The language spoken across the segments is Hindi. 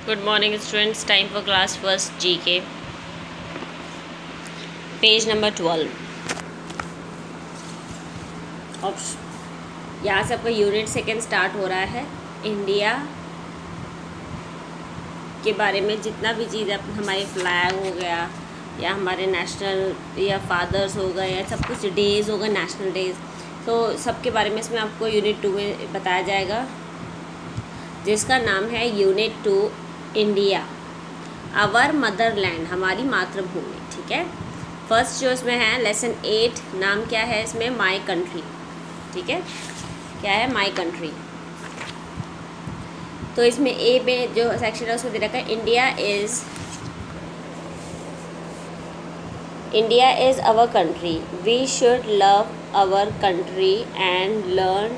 Good morning students, time for class first GK, page number 12। यहाँ से आपका यूनिट सेकेंड स्टार्ट हो रहा है। इंडिया के बारे में जितना भी चीज़ हमारे फ्लैग हो गया या हमारे नेशनल या फादर्स हो गए या सब कुछ डेज़ हो गए, नेशनल डेज़, तो सब के बारे में इसमें आपको यूनिट 2 में बताया जाएगा, जिसका नाम है यूनिट 2 इंडिया आवर मदरलैंड, हमारी मातृभूमि। ठीक है, फर्स्ट जो इसमें है लेसन 8, नाम क्या है इसमें, माई कंट्री। ठीक है, क्या है, माई कंट्री। तो इसमें ए में जो सेक्शन है उसमें दे रखा है India is our country, we should love our country and learn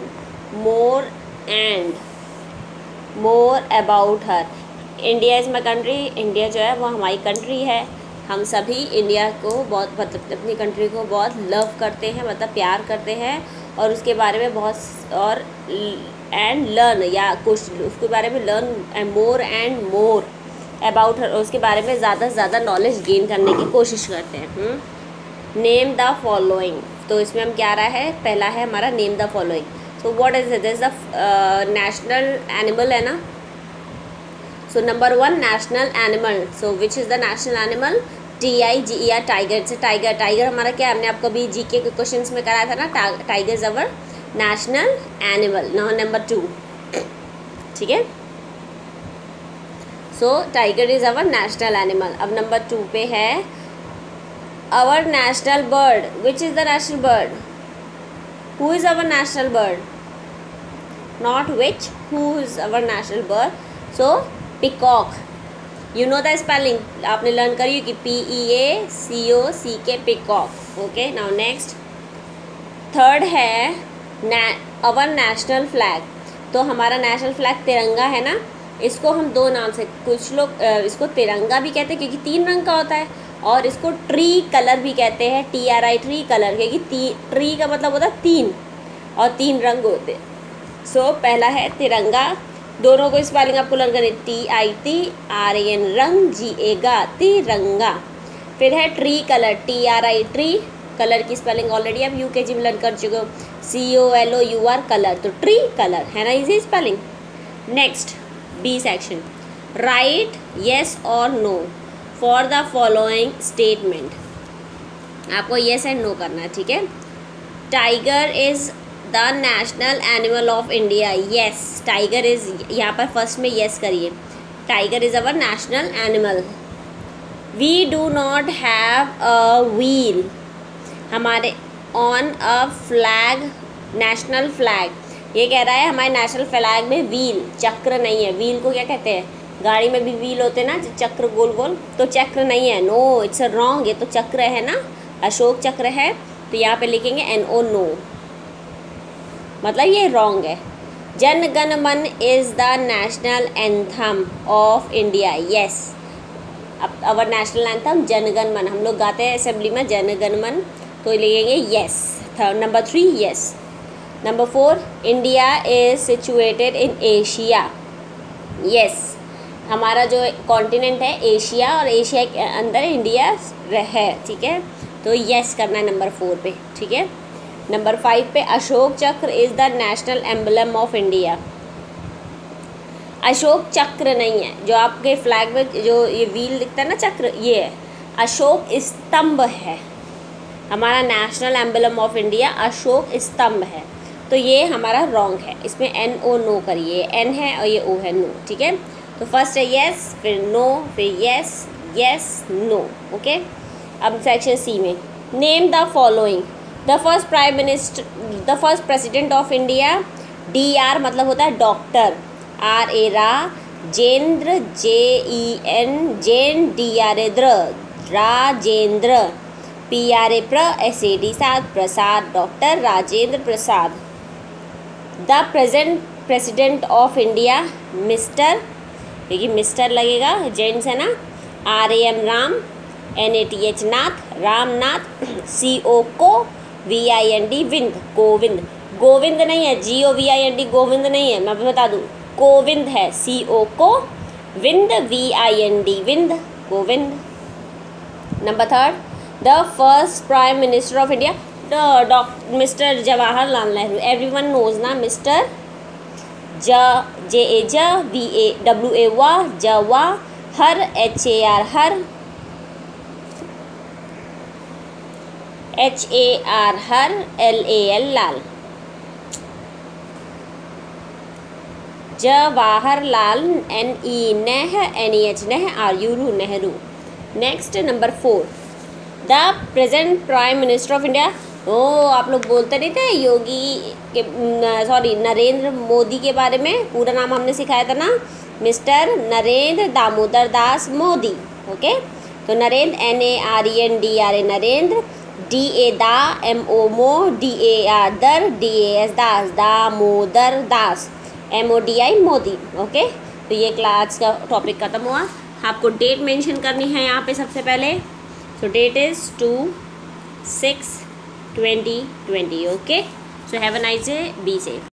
more about her. India is my country, India जो है वो हमारी कंट्री है। हम सभी इंडिया को बहुत, मतलब अपनी कंट्री को बहुत लव करते हैं, मतलब प्यार करते हैं, और उसके बारे में बहुत, और एंड लर्न, या कुछ उसके बारे में लर्न मोर अबाउट हर, उसके बारे में ज़्यादा से ज़्यादा नॉलेज गेन करने की कोशिश करते हैं। नेम द फॉलोइंग, तो इसमें हम क्या रहा है, पहला है हमारा name the following. So what is it, is the national animal है ना। So number 1 national animal, so which is the national animal, TIGER, tiger. से टाइगर हमारा क्या, हमने आपको अभी GK के क्वेश्चंस में कराया था ना, tiger is our national animal. Now number 2, ठीक है, so tiger is our national animal. अब नंबर 2 पे है our national bird, which is the national bird, who is our national bird, not which, who is our national bird. So peacock, you know the spelling, आपने लर्न करी कि PEACOCK, peacock. Okay, now next, third है अवर नेशनल फ्लैग। तो हमारा नेशनल फ्लैग तिरंगा है ना, इसको हम दो नाम से, कुछ लोग इसको तिरंगा भी कहते हैं क्योंकि 3 रंग का होता है, और इसको ट्री कलर भी कहते हैं, TRI, ट्री कलर, क्योंकि ट्री का मतलब होता है 3 और 3 रंग होते हैं। सो पहला है तिरंगा, दोनों को स्पेलिंग आपको लर्न करनी, TITRAN, रंग, GA, तिरंगा। फिर है tri colour, TRI, tri colour की स्पेलिंग ऑलरेडी आप UKG में लर्न कर चुके हो, COLOUR, कलर, तो ट्री कलर है ना, easy spelling. Next B section, right yes और no for the following statement, आपको येस एंड नो करना है। ठीक है, tiger is the national animal of India, yes, tiger is, यहाँ पर फर्स्ट में येस करिए, tiger is our national animal. We do not have a wheel, हमारे on a flag, national flag, ये कह रहा है हमारे नेशनल फ्लैग में व्हील, चक्र नहीं है। व्हील को क्या कहते हैं, गाड़ी में भी व्हील होते हैं ना, चक्र गोल गोल, तो चक्र नहीं है, नो, इट्स अ रॉन्ग, ये तो चक्र है ना, अशोक चक्र है, तो यहाँ पे लिखेंगे NO, नो, मतलब ये रॉन्ग है। Jana Gana Mana is the national anthem of India, yes, अब अवर नेशनल एंथम जन गण मन, हम लोग गाते हैं असेंबली में जन गण मन, तो लिखेंगे yes. Number 3 yes. Number 4 India is situated in Asia, yes, हमारा जो कॉन्टिनेंट है एशिया, और एशिया के अंदर इंडिया है। ठीक है, तो येस करना है नंबर 4 पे। ठीक है, नंबर 5 पे Ashok Chakra is the national emblem of India, Ashok Chakra नहीं है, जो आपके फ्लैग में जो ये व्हील दिखता है ना, चक्र, ये है, अशोक स्तंभ है, हमारा national emblem of India Ashok Stambh है, तो ये हमारा रॉन्ग है। इसमें NO, नो करिए, N है और ये O है, नो। ठीक है, तो फर्स्ट है येस, फिर नो, फिर येस, येस, नो। ओके, अब सेक्शन C में, name the following, the first prime minister, the first president of India, DR मतलब होता है डॉक्टर, RA राजेंद्र, JEN जैन, DRA Rajendra, PRA SAD Prasad, doctor Rajendra Prasad. The present president of India mister, देखिए मिस्टर लगेगा, जेंट्स है ना, RAM राम, NATH नाथ, रामनाथ, CO को, VIND विंद, गोविंद, गोविंद नहीं है, GOVIND गोविंद नहीं है, मैं बता दूँ, कोविंद है, CO को, विंद, VIND, विंद, Govind. Number third, the first prime minister of India, mister Jawaharlal Nehru. Everyone knows ना, मिस्टर JA WA जवा, हर HAR हर, HAR हर, LAL लाल। जवाहरलाल, NE नेह, NEH नेह, RU Nehru. Next number 4, the present prime minister of India. ओ आप लोग बोलते नहीं थे योगी के, सॉरी नरेंद्र मोदी के बारे में, पूरा नाम हमने सिखाया था ना, मिस्टर नरेंद्र दामोदर दास मोदी। ओके, तो नरेंद्र NARENDRA नरेंद्र, DA दा, MO मो, DAR दर, DAS Das, Damodar Das, MODI Modi. Okay, तो ये क्लास का टॉपिक खत्म हुआ। आपको डेट मेंशन करनी है यहाँ पे सबसे पहले। So date is 2/6/2020। Okay, so have a nice day, be safe.